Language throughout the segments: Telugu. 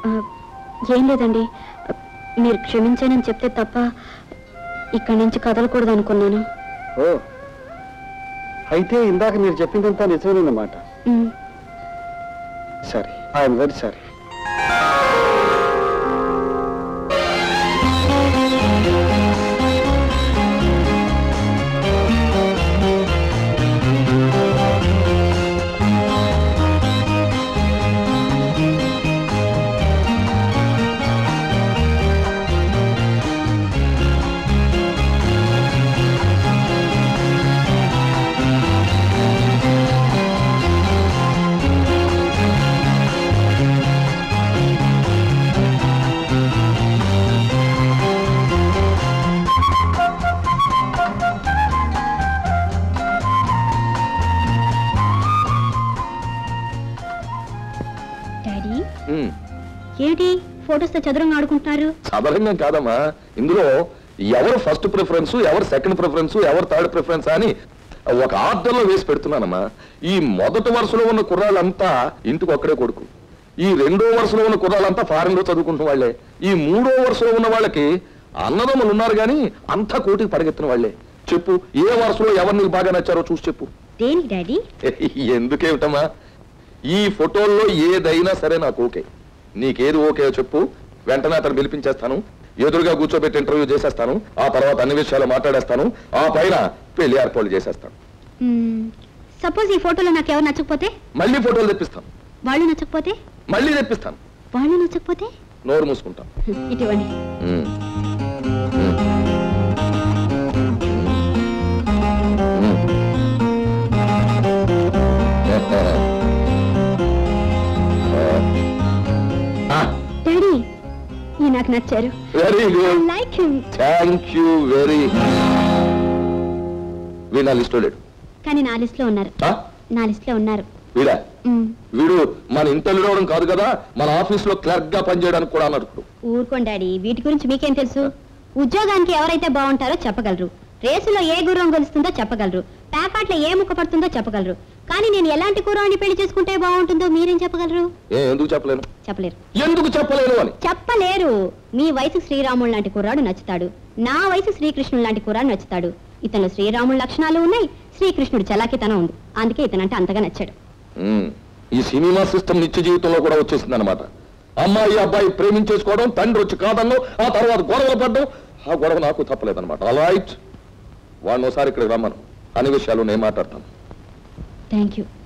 ఏం లేదండి, మీరు క్షమించానని చెప్తే తప్ప ఇక్కడి నుంచి కదలకూడదు అనుకున్నాను. ఓ, అయితే ఇందాక మీరు చెప్పిందంతా నిజమేనన్నమాట. సరే, ఐఎమ్ వెరీ సారీ. ఏమిటి ఫోటోస్ తో చదురంగా ఆడుకుంటున్నారు? చదరంగం కాదమ్మా, ఇందులో ఎవరు ఫస్ట్ ప్రిఫరెన్స్, ఎవరు సెకండ్ ప్రిఫరెన్స్, ఎవరు థర్డ్ ప్రిఫరెన్స్ అని ఒక ఆర్డర్ లో వేసి పెడుతున్నానమ్మా. ఈ మొదటి వరుసలో ఉన్న కుర్రాళ్ళంతా ఇంటికి ఒక్కడే కొడుకు, ఈ రెండో వరుసలో ఉన్న కుర్రాళ్ళంతా ఫారెన్ లో చదువుకుంటున్న వాళ్లే, ఈ మూడో వరుసలో ఉన్న వాళ్ళకి అన్నదమ్ములు ఉన్నారు గాని అంతా కోటికి పరిగెత్తిన వాళ్లే. చెప్పు, ఏ వరుసలో ఎవరు నీకు బాగా నచ్చారో చూసి చెప్పు. దేనికి డాడీ? ఎందుకేమిటమ్మా, ఈ ఫోటోల్లో ఏదైనా సరే నాకు ఓకే. నీకేది ఓకే చెప్పు, వెంటనే అతను పిలిపించేస్తాను, ఎదురుగా కూర్చోబెట్టి ఇంటర్వ్యూ చేసేస్తాను, ఆ తర్వాత అన్ని విషయాలు మాట్లాడేస్తాను, ఆ పైన పెళ్లి ఏర్పాట్లు చేసేస్తాను. సపోజ్ ఈ ఫోటోలో నాకు ఎవరు నచ్చకపోతే? మళ్ళీ ఫోటోలు తెప్పిస్తాను. వాళ్ళు నచ్చకపోతే? మళ్ళీ తెప్పిస్తాను. వాళ్ళు నచ్చకపోతే? నోరు మూసుకుంటాను. ఇటువంటి డాడీ, ఈ నాకు నచ్చారు. Very good, like him. Thank you very. వీడు నా లిస్ట్లో లేడు, కానీ నా లిస్ట్ లో ఉన్నారు. నా లిస్ట్ లో ఉన్నారు. వీడా? వీడు మన ఇంటర్వ్యూ అవడం కాదు కదా, మన ఆఫీస్ లో క్లర్క్ గా పనిచేయడానికి కూడా అన్నట్టు. ఊరుకోండి డాడీ, వీటి గురించి మీకేం తెలుసు? ఉద్యోగానికి ఎవరైతే బాగుంటారో చెప్పగలరు, రేసులో ఏ గుర్రం గెలుస్తుందో చెప్పగలరు, ప్యాకాట్లో ఏ ముక్క పడుతుందో చెప్పగలరు, కానీ నేను ఎలాంటి కుర్రాన్ని పెళ్లి చేసుకుంటే బాగుంటుందో మీరేం చెప్పగలరు? ఎందుకు చెప్పలేను? చెప్పలేరు. ఎందుకు చెప్పలేను అని? చెప్పలేరు. మీ వయసు శ్రీరాముడు లాంటి కుర్రాడు నచ్చుతాడు, నా వయసు శ్రీకృష్ణుడు లాంటి కుర్రాడు నచ్చుతాడు. ఇతను శ్రీరాముడు లక్షణాలు ఉన్నాయి, శ్రీకృష్ణుడు చలాకితనం ఉంది, అందుకే ఇతనంటే అంతగా నచ్చాడు. ఈ సినిమా సిస్టమ్ నిత్య జీవితంలో కూడా వచ్చేసింది అనమాట. అమ్మాయి అబ్బాయి ప్రేమించేసుకోవడం, తండ్రి వచ్చి కాదన్నం, ఆ తర్వాత గొడవలు పడ్డం, ఆ గొడవ నాకు తప్పలేదన్నమాట. ఆల్రైట్, వాడిని ఒకసారి ఇక్కడికి రమ్మను, అన్ని విషయాలు నేను మాట్లాడతాను. Thank you.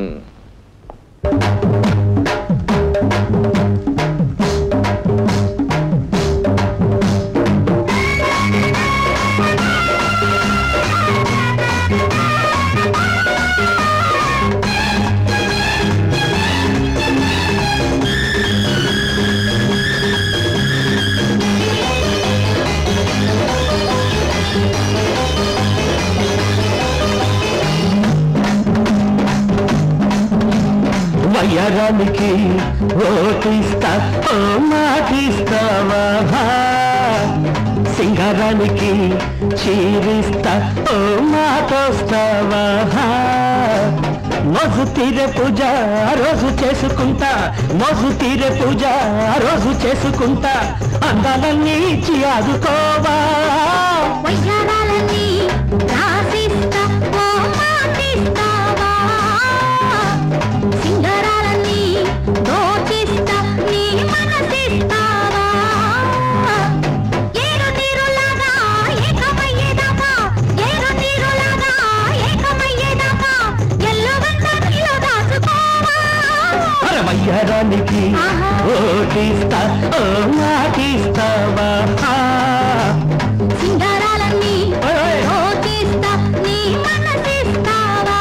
వయ్యారానికి ఓటిస్తా, ఓ మాటిస్తావా, సింగారానికి చీరిస్తా, ఓ మాటొస్తావా, మోజు తీరే పూజ రోజు చేసుకుంటా, మోజు తీరే పూజ రోజు చేసుకుంటా, అందాలన్నీ ఇచ్చి ఆదుకోవా, వయ్యారాలన్నీ రాసిస్తా, ఓ మాటిస్తావా, సింగారాలన్నీ దోచిస్తా, నీ మనసిస్తావా, ఏరు నీరులాగా ఏకమయ్యేదాకా, ఏరు నీరులాగా ఏకమయ్యేదాకా, ఎల్లుగంట నీలో దాచుకోవా. వయ్యారానికి ఓటిస్తా, ఓ మాటిస్తావా, సింగారాలన్నీ దోచిస్తా, నీ మనసిస్తావా.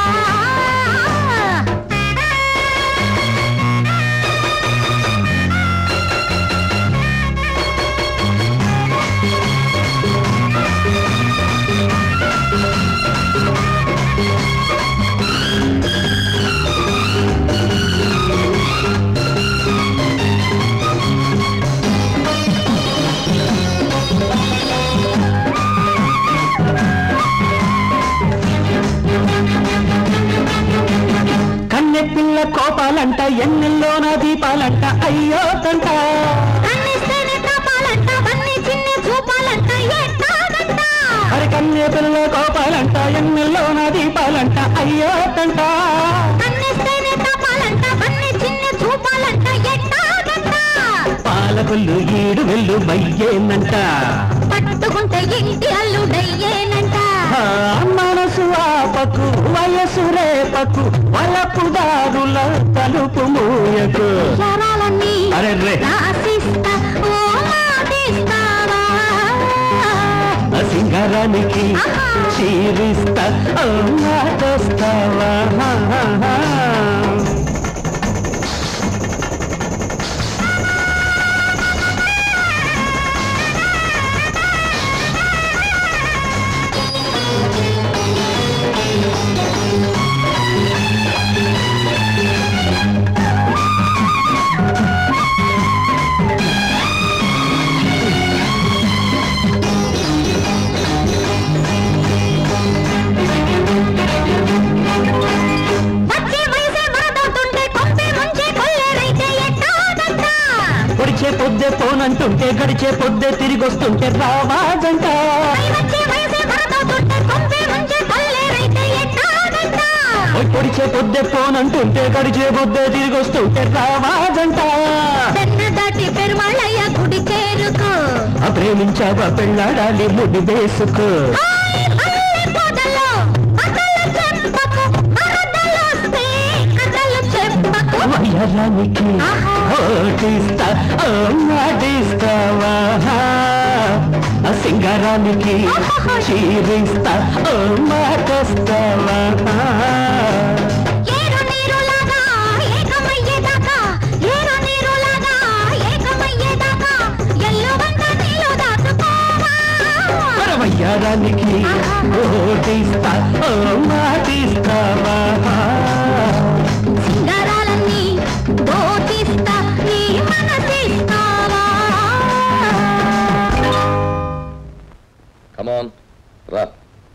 కన్నె పిల్ల కోపాలంట, ఎన్నెల్లోన దీపాలంట, అయ్యో తంట. కన్నె పిల్ల కోపాలంట ఎన్నెల్లో నా దీపాలంట అయ్యో తంట పాలకొల్లు ఈడు వెళ్ళు మయ్యేనంట పట్టుకుంటే ఇంటి అల్లుడయ్యేనంట మనసు ఆపకు వయసు రేపకు వలపుదారుల తలుపు మూయకు అరెర్రే సింగరానికి చీరిస్తా మాటొస్తావా పొద్దే పోనంటుంటే గడిచే పొద్దే తిరిగొస్తుంటే రావాజంట పొడిచే పొద్దే పోనంటుంటే గడిచే పొద్దే తిరిగొస్తుంటే రావాజంట దాటి పెరుమాళ్ళయ్య గుడి చేరుకో ప్రేమించావా పెళ్ళాడాలి ముడి వేసుకో వయ్యారానికి ఓటిస్తా మాటిస్తావా సింగారానికి చీరిస్తా మాటొస్తావా వయ్యారానికి ఓటిస్తా మాటిస్తావా సింగారాలన్నీ దోచిస్తా నీ మనసిస్తావా కమాన్ రా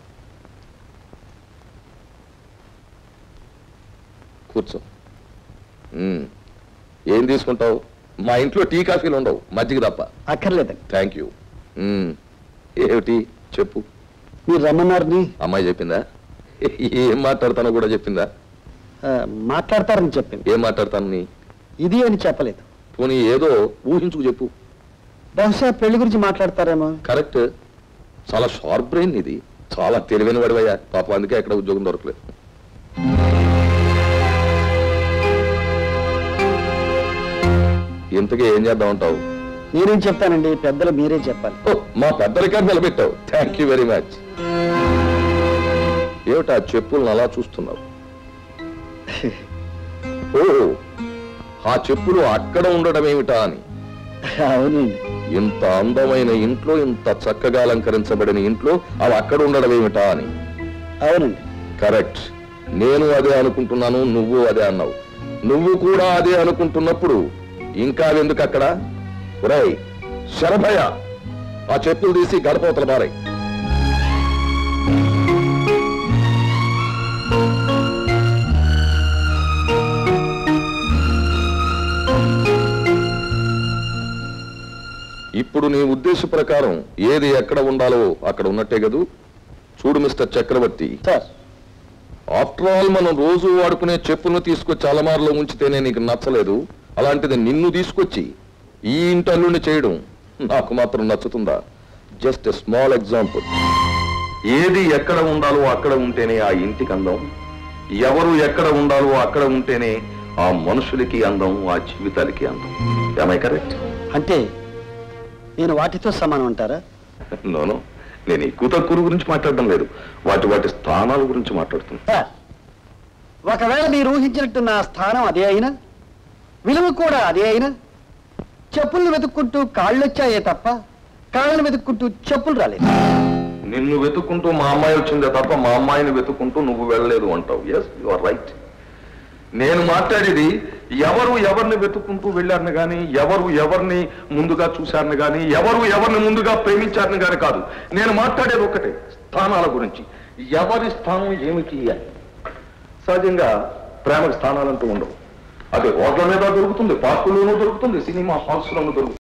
కూర్చో ఏం తీసుకుంటావు మా ఇంట్లో టీ కాఫీలు ఉండవు మజ్జిగ తప్ప అక్కర్లేదండి థ్యాంక్ యూ ఏమిటి చెప్పు మీరు రమ్మన్నారని అమ్మాయి చెప్పిందా ఏం మాట్లాడతానో కూడా చెప్పిందా మాట్లాడతారని చెప్పింది ఏం మాట్లాడతాను నీ ఇది అని చెప్పలేదు పోనీ ఏదో ఊహించుకు చెప్పు బహుశా పెళ్లి గురించి మాట్లాడతారేమో కరెక్ట్ చాలా షార్ప్ బ్రెయిన్ ఇది చాలా తెలివైన వాడివయ్యా పాపం అందుకే ఎక్కడ ఉద్యోగం దొరకలేదు ఇంతకీ ఏం చేద్దాం అంటావు నేనేం చెప్తానండి పెద్దలు మీరే చెప్పాలి మా పెద్దరికాన్ని నిలబెట్టావు థ్యాంక్ యూ వెరీ మచ్ ఏమిటా చెప్పులను అలా చూస్తున్నావు ఓ ఆ చెప్పులు అక్కడ ఉండడం ఏమిటా అని అవునండి ఇంత అందమైన ఇంట్లో ఇంత చక్కగా అలంకరించబడిన ఇంట్లో అవి అక్కడ ఉండడం ఏమిటా అని అవునండి కరెక్ట్ నేను అదే అనుకుంటున్నాను నువ్వు అదే అన్నావు నువ్వు కూడా అదే అనుకుంటున్నప్పుడు ఇంకా ఎందుకు అక్కడ ఒరేయ్ శరభయ్య ఆ చెప్పులు తీసి గడపవతల బారై ఇప్పుడు నీ ఉద్దేశ ప్రకారం ఏది ఎక్కడ ఉండాలో అక్కడ ఉన్నట్టే కదూ చూడు mister Chakravarthy sir after all మనం రోజు వాడుకునే చెప్పులను తీసుకొచ్చి అలమారులో ఉంచితేనే నీకు నచ్చలేదు అలాంటిది నిన్ను తీసుకొచ్చి ఈ ఇంటల్లుని చేయడం నాకు మాత్రం నచ్చుతుందా జస్ట్ ఎ స్మాల్ ఎగ్జాంపుల్ ఏది ఎక్కడ ఉండాలో అక్కడ ఉంటేనే ఆ ఇంటికి అందం ఎవరు ఎక్కడ ఉండాలో అక్కడ ఉంటేనే ఆ మనుషులకి అందం ఆ జీవితాలకి అందం ఏమై కరెక్ట్ అంటే నేను వాటితో సమానం అంటారా నోనో నేను ఎక్కువ తక్కువ గురించి మాట్లాడడం లేదు వాటి స్థానాల గురించి మాట్లాడుతున్నా సార్ ఒకవేళ మీరు ఊహించినట్టు నా స్థానం అదే అయినా విలువ కూడా అదే అయినా చెప్పులను వెతుక్కుంటూ కాళ్ళు వచ్చాయే తప్ప కాళ్ళను వెతుక్కుంటూ చెప్పులు రాలేదు నిన్ను వెతుక్కుంటూ మా అమ్మాయి వచ్చిందే తప్ప మా అమ్మాయిని వెతుక్కుంటూ నువ్వు వెళ్ళలేదు అంటావు ఎస్ యు ఆర్ రైట్ నేను మాట్లాడేది ఎవరు ఎవరిని వెతుక్కుంటూ వెళ్ళారని కానీ ఎవరు ఎవరిని ముందుగా చూశారని కానీ ఎవరు ఎవరిని ముందుగా ప్రేమించారని కానీ కాదు నేను మాట్లాడేది ఒకటే స్థానాల గురించి ఎవరి స్థానం ఏమిటి అని సహజంగా ప్రేమకు స్థానాలంటూ ఉండవు అదే హోటల్ మీద దొరుకుతుంది పార్కుల్లోనూ దొరుకుతుంది సినిమా హాల్స్లోనూ దొరుకుతుంది